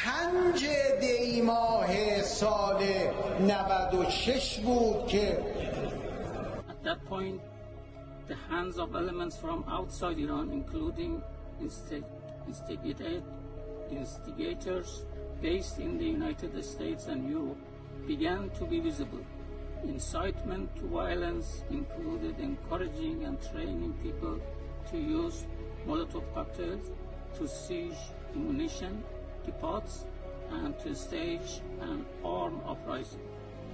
5 دی ماه سال 96 بود که At that point, the hands of elements from outside Iran, including instigators based in the United States and Europe, began to be visible. Incitement to violence included encouraging and training people to use Molotov cocktails, to siege ammunition depots, and to stage an armed uprising.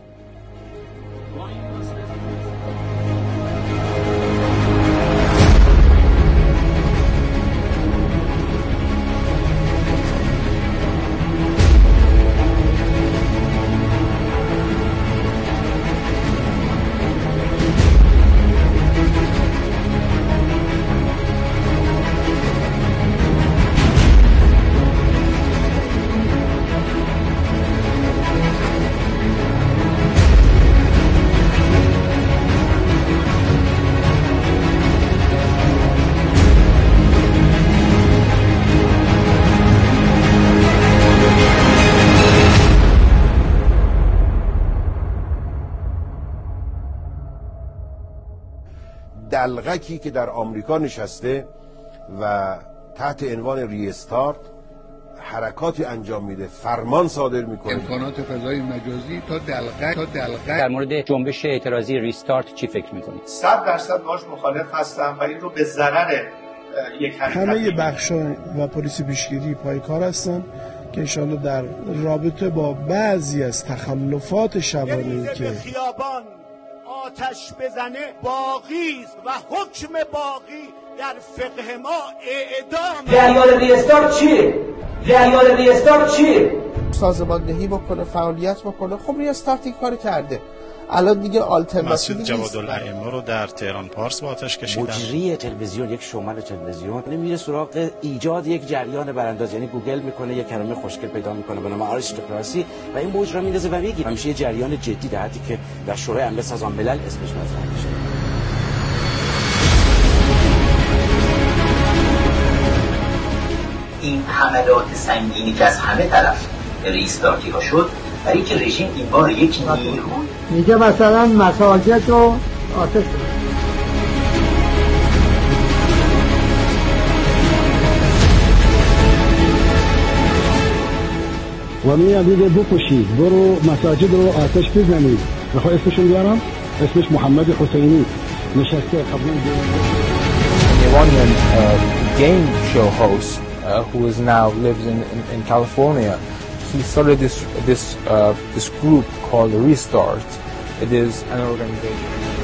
دلغکی که در آمریکا نشسته و تحت عنوان ریستارت حرکاتی انجام میده، فرمان صادر میکنه. امکانات فضای مجازی تا دلغک در مورد جنبش اعتراضی ریستارت چی فکر میکنید؟ 100% باش مخالف هستم و این رو به ضرر یک حرکت. همه بخش‌ها و پلیس پیشگیری پای کار هستن که انشاءالله در رابطه با بعضی از تخلفات شبانه‌ای که خیابان آتش بزنه باقی و حکم باقی در فقه ما اعدام. جریان ریستارت چیه؟ سازماندهی بکنه، فعالیت بکنه. خب ریستارت این کار کرده. الان دیگه آلترناتیوی مسجد جوادالائمه رو در تهران پارس با آتش کشیدن. مجری تلویزیون، یک شومن تلویزیون میره سراغ ایجاد یک جریان برانداز، یعنی گوگل میکنه یک کلمه خوشگل پیدا میکنه به نام آریستوکراسی و این موج رو میندازه و میگه همیشه یه جریان جدی در حدی که در شورای امنیت سازمان ملل اسمش مطرح میشه. این حملات سنگینی که از همه طرف ریستارتی ها شد برای اینکه رژیم این بار یک نیرو میگه مثلا مساجد رو آتش و میاد میگه بکشید، برو مساجد رو آتش بزنید. بخواه اسمشون بیارم، اسمش محمد حسینی نشسته قبلا. Iranian game show host who is now lives in California. He started this group called Restart. It is an organization.